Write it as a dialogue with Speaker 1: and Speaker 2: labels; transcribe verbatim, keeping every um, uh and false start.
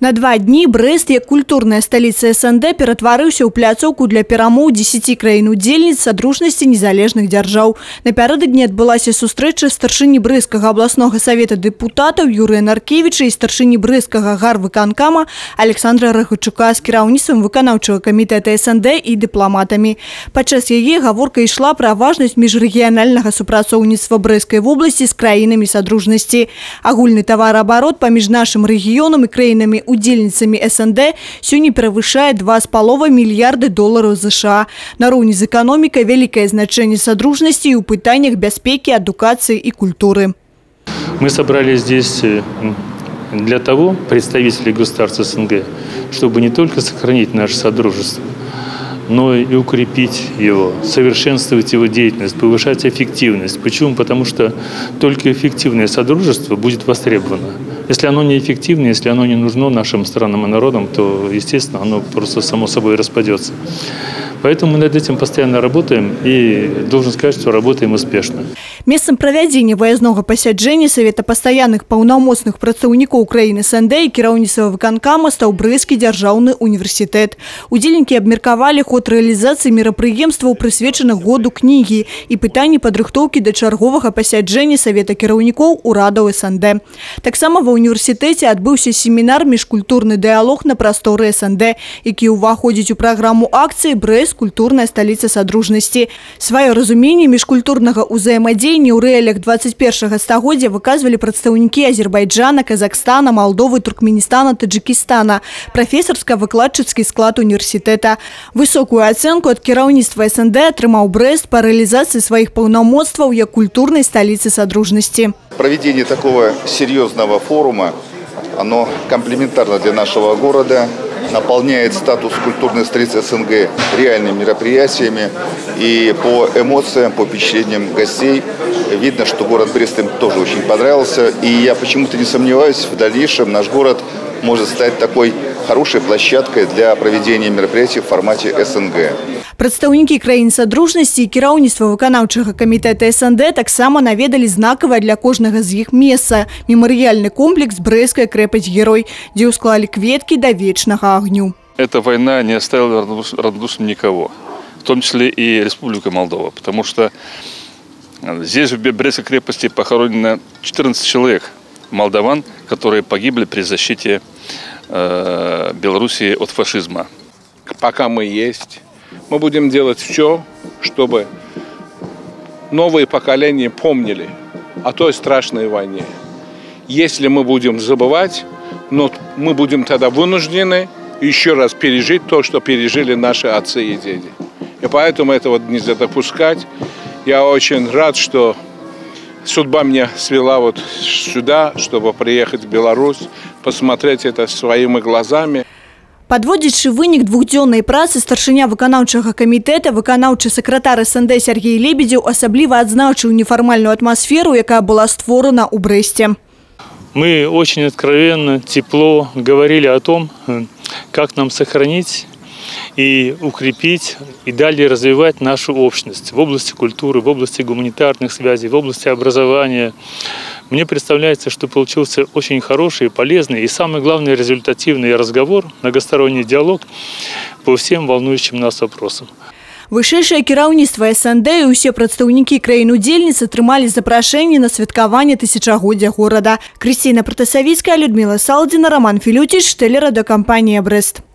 Speaker 1: На два дні Брест, як культурная столица СНД, ператварыўся ў пляцоўку для перамоў дзесяці краін-удзельніц Содружнасці незалежных дзяржаў. Напярэдадні адбылася сустрэча старшыні Брэсцкага абласнога савета дэпутатаў Юрыя Наркевіча і старшыні Брэсцкага гарвыканкама Александра Рахачука з кіраўніцтвам выканаўчага камітэта СНД і дыпламатамі. Падчас яе гаворка ішла пра важнасць міжрэгіянальнага супрацоўніцтва Брэсцкай вобласці з краінамі Содружнасці. Агульны тавараабарот паміж нашым рэгіёнам і краінамі удзельніцамі СНД сёння перавышае два з паловай мільярды долараў США. Нароўні з эканомікай вялікае значэнне Содружнасці ў пытаннях бяспекі, адукацыі і культуры.
Speaker 2: Мы собрались здесь для того, представители государств СНГ, чтобы не только сохранить наше содружество, но и укрепить его, совершенствовать его деятельность, повышать эффективность. Почему? Потому что только эффективное содружество будет востребовано. Если оно неэффективно, если оно не нужно нашим странам и народам, то, естественно, оно просто само собой распадется. Поэтому мы над этим постоянно работаем и должен сказать, что работаем успешно.
Speaker 1: Месцам правядзення выязнога пасяджэння Савета пастаянных паўнамоцных прадстаўнікоў краін СНД і кіраўніцтва выканкама стаў Брэсцкі дзяржаўны універсітэт. Удзельнікі абмеркавалі ход рэалізацыі мерапрыемстваў, прысвечаных году кнігі і пытанні падрыхтоўкі да чарговага пасяджэння Савета кіраўнікоў урадаў СНД. Таксама ва універсітэце адбыўся семінар «Міжкультурны дыялог на прасторы СНД», які ўваходзіць у праграму акцыі «Брэст – культурная столица Содружнасці». Свое разуменне міжкультурнага ўзаемадзеяння ў рэаліях двадцать першага стагоддзя выказвалі прадстаўнікі Азербайджана, Казахстана, Молдовы, Туркменістана, Таджикистана, прафесарска-выкладчыцкі склад універсітэта. Высокую ацэнку ад кіраўніцтва СНД атрымаў Брэст па рэалізацыі сваіх паўнамоцтваў як культурнай столицы Содружнасці.
Speaker 3: Проведение такого серьезного форума, оно комплементарно для нашего города, наполняет статус культурной столицы СНГ реальными мероприятиями. И по эмоциям, по впечатлениям гостей видно, что город Брест им тоже очень понравился. И я почему-то не сомневаюсь, в дальнейшем наш город может стать такой хорошей площадкой для проведения мероприятий в формате СНГ.
Speaker 1: Прадстаўнікі краін Содружнасці і кіраўніцтва выканаўчага камітэта СНД таксама наведалі знакавае для кожнага з іх месца – мемарыяльны комплекс «Брэсцкая крэпасць-герой», дзе ўсклалі кветкі да вечнага агню.
Speaker 4: Эта война не оставила равнодушным никого, в том числе и Республика Молдова, потому что здесь в Брестской крепости похоронено четырнадцать человек молдаван, которые погибли при защите э, Белоруссии от фашизма.
Speaker 5: Пока мы есть, мы будем делать все, чтобы новые поколения помнили о той страшной войне. Если мы будем забывать, но мы будем тогда вынуждены еще раз пережить то, что пережили наши отцы и деды. И поэтому этого нельзя допускать. Я очень рад, что судьба меня свела вот сюда, чтобы приехать в Беларусь, посмотреть это своими глазами.
Speaker 1: Падводзячы вынік двухдзённай працы, старшыня выканаўчага камітэта, выканаўчы сакратар СНД Сергей Лебедев асабліва адзначыў нефармальную атмосферу, якая была створана ў Брэсце.
Speaker 2: Мы очень откровенно, тепло говорили о том, как нам сохранить и укрепить, и далее развивать нашу общность в области культуры, в области гуманитарных связей, в области образования. Мне представляется, что получился очень хороший, полезный и, самое главное, результативный разговор, многосторонний диалог по всем волнующим нас вопросам.
Speaker 1: Вышэйшае кіраўніцтва СНД і ўсе прадстаўнікі краін-удзельніц атрымалі запрашэнне на святкаванне тысячагоддзя горада. Крысціна Пратасавіцкая, Людмила Салдзіна, Роман Філюціч, тэлерадыёкампанія «Брэст».